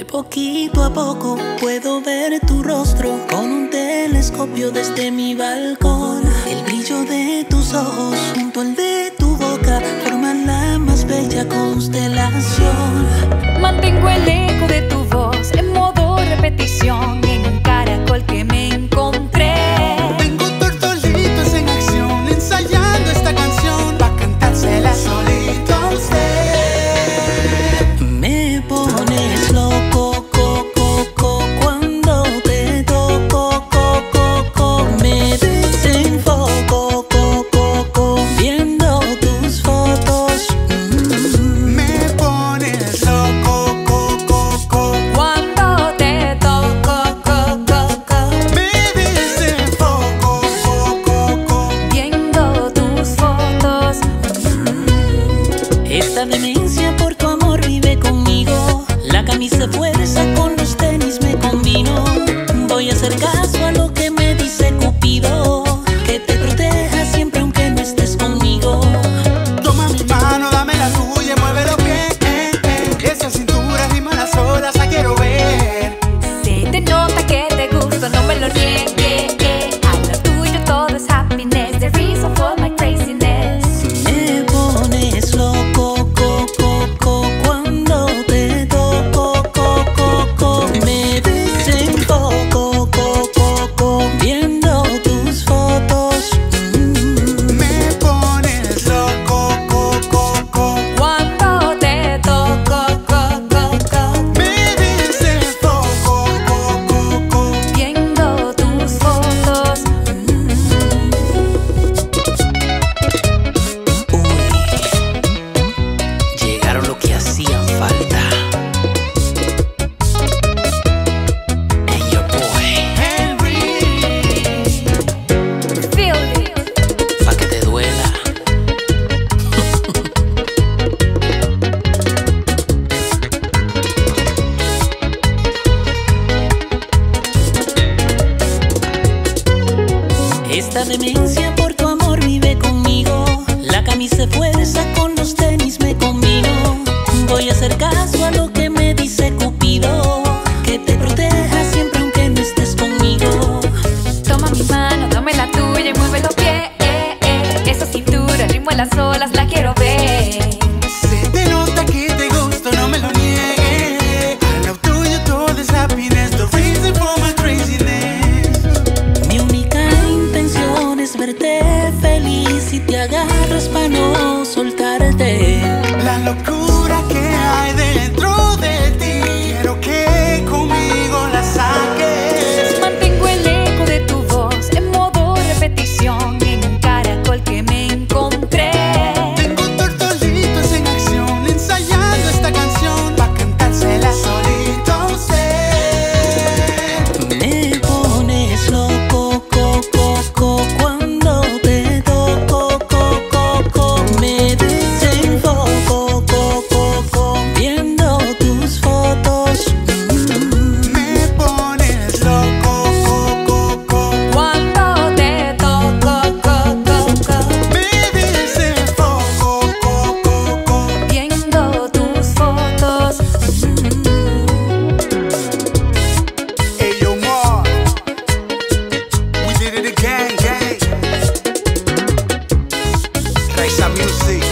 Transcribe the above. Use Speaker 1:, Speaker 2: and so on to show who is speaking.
Speaker 1: Poquito a poco puedo ver tu rostro con un telescopio desde mi balcón. El brillo de tus ojos junto al de tu boca forman la más bella constelación.
Speaker 2: Mantengo el eco de tu voz en modo repetición en un caracol que me encontré.
Speaker 3: Tengo tortolitos en acción ensayando esta canción pa' cantársela solito a usted.
Speaker 1: Me pones loco, cuando te toco, me desenfoco, viendo tus fotos.
Speaker 3: Me pones loco,
Speaker 2: Cuando te toco,
Speaker 3: me desenfoco,
Speaker 2: viendo tus fotos.
Speaker 1: Esta demencia por tu amor vive conmigo. La camisa de fuerza con los tenis me combino. Voy a hacer caso a lo que me dice Cupido, que te proteja siempre aunque no estés conmigo.
Speaker 3: Toma mi mano, dame la tuya, muévelo bien. Esa cintura rima las olas, la quiero ver.
Speaker 2: Se te nota que te gusto, no me lo niegues. A lo tuyo todo es happiness, the reason for my craziness.
Speaker 1: Me pones loco, cuando te toco, me desenfoco, viendo tus fotos.
Speaker 3: Me pones loco,
Speaker 2: Cuando te toco,
Speaker 3: me desenfoco,
Speaker 2: viendo tus fotos.
Speaker 1: Llegaron lo que hacían falta. And your boy,
Speaker 3: Henry.
Speaker 2: Feel it.
Speaker 1: pa' que te duela. Esta demencia por tu amor vive conmigo. La camisa de fuerza con los tenis me combino. Voy a hacer caso a lo que me dice Cupido, que te proteja siempre aunque no estés conmigo.
Speaker 2: Toma mi mano, dame la tuya y mueve los pies. Esa cintura, ritmo en las olas, la quiero ver.
Speaker 3: Se te nota que te gusto, no me lo niegues. A lo tuyo todo es happiness, the reason for my craziness.
Speaker 1: Mi única intención es verte feliz y te agarras para no soltarte.
Speaker 3: La locura que hay dentro de ti, quiero que conmigo la saques.
Speaker 2: Mantengo el eco de tu voz en modo repetición en un caracol que me encontré.
Speaker 3: Tengo tortolitos en acción ensayando esta canción pa' cantársela solito a usted.
Speaker 1: Me pones loco, cuando te toco, me desenfoco, viendo tus fotos.
Speaker 3: Me pones loco,
Speaker 2: Cuando te toco,
Speaker 3: me desenfoco,
Speaker 2: viendo tus fotos.
Speaker 3: Hey yo, Ma, we did it again, gang. Raisa Music.